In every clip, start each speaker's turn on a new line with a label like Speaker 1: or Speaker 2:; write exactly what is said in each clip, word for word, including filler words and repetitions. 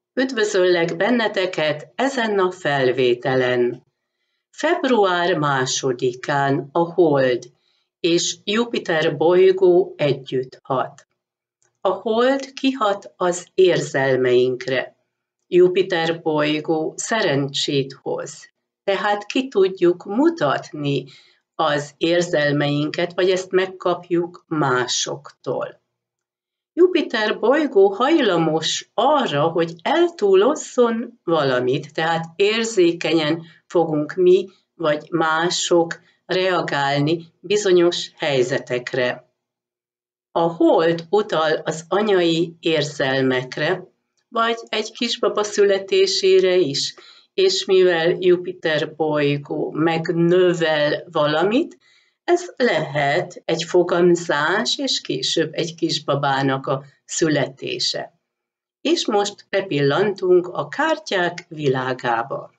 Speaker 1: Üdvözöllek benneteket ezen a felvételen. február másodikán a Hold és Jupiter bolygó együtt hat. A Hold kihat az érzelmeinkre. Jupiter bolygó szerencsét hoz, tehát ki tudjuk mutatni az érzelmeinket, vagy ezt megkapjuk másoktól. Jupiter bolygó hajlamos arra, hogy eltúlozzon valamit, tehát érzékenyen fogunk mi vagy mások reagálni bizonyos helyzetekre. A Hold utal az anyai érzelmekre, vagy egy kisbaba születésére is, és mivel Jupiter bolygó megnövel valamit, ez lehet egy fogamzás, és később egy kisbabának a születése. És most bepillantunk a kártyák világába.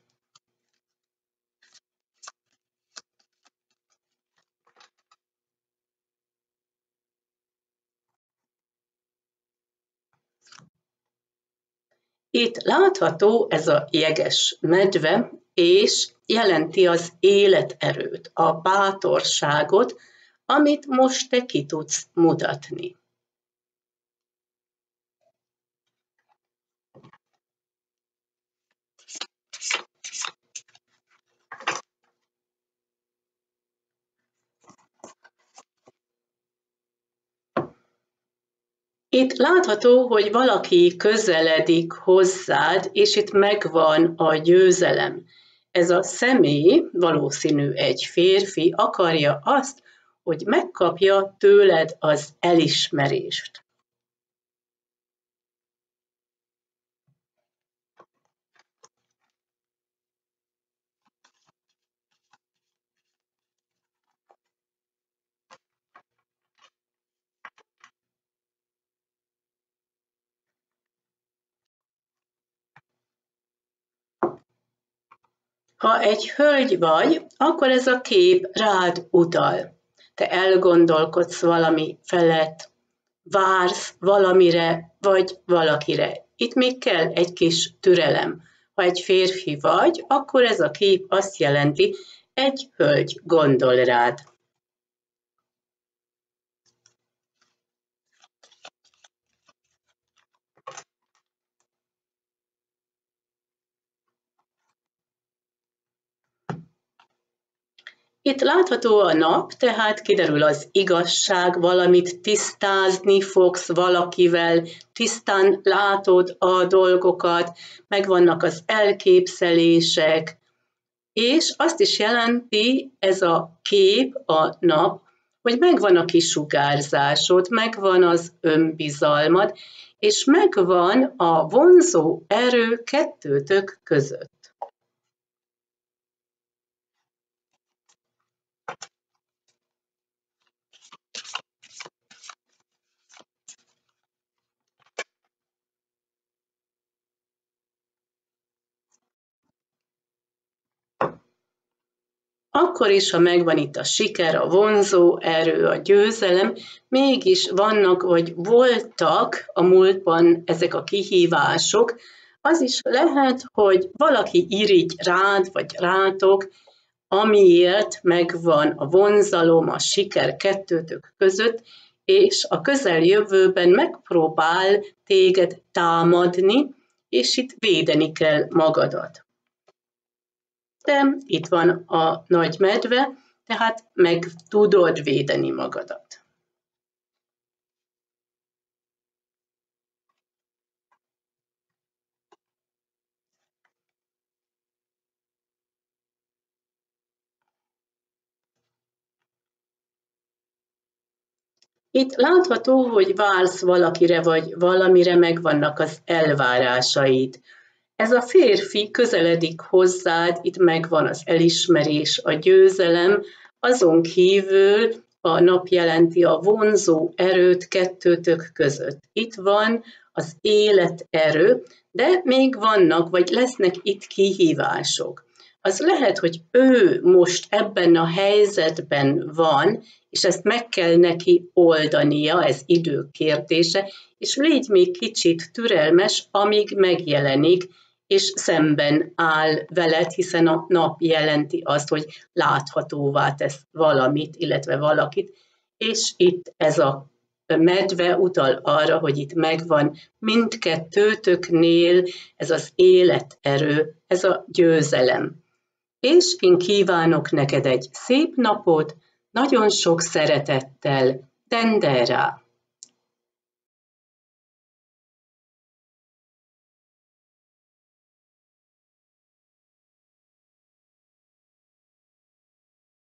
Speaker 1: Itt látható ez a jeges medve, és jelenti az életerőt, a bátorságot, amit most te ki tudsz mutatni. Itt látható, hogy valaki közeledik hozzád, és itt megvan a győzelem. Ez a személy, valószínű egy férfi, akarja azt, hogy megkapja tőled az elismerést. Ha egy hölgy vagy, akkor ez a kép rád utal. Te elgondolkodsz valami felett, vársz valamire, vagy valakire. Itt még kell egy kis türelem. Ha egy férfi vagy, akkor ez a kép azt jelenti, egy hölgy gondol rád. Itt látható a nap, tehát kiderül az igazság, valamit tisztázni fogsz valakivel, tisztán látod a dolgokat, megvannak az elképzelések, és azt is jelenti ez a kép, a nap, hogy megvan a kisugárzásod, megvan az önbizalmad, és megvan a vonzó erő kettőtök között. Akkor is, ha megvan itt a siker, a vonzó erő, a győzelem, mégis vannak, vagy voltak a múltban ezek a kihívások, az is lehet, hogy valaki irigy rád, vagy rátok, amiért megvan a vonzalom, a siker kettőtök között, és a közeljövőben megpróbál téged támadni, és itt védeni kell magadat. De itt van a nagy medve, tehát meg tudod védeni magadat. Itt látható, hogy vársz valakire vagy valamire, megvannak az elvárásaid. Ez a férfi közeledik hozzád, itt megvan az elismerés, a győzelem, azon kívül a nap jelenti a vonzó erőt kettőtök között. Itt van az életerő, de még vannak, vagy lesznek itt kihívások. Az lehet, hogy ő most ebben a helyzetben van, és ezt meg kell neki oldania, ez idő kérdése, és légy még kicsit türelmes, amíg megjelenik, és szemben áll veled, hiszen a nap jelenti azt, hogy láthatóvá tesz valamit, illetve valakit, és itt ez a medve utal arra, hogy itt megvan mindkettőtöknél ez az életerő, ez a győzelem. És én kívánok neked egy szép napot, nagyon sok szeretettel, Dendera!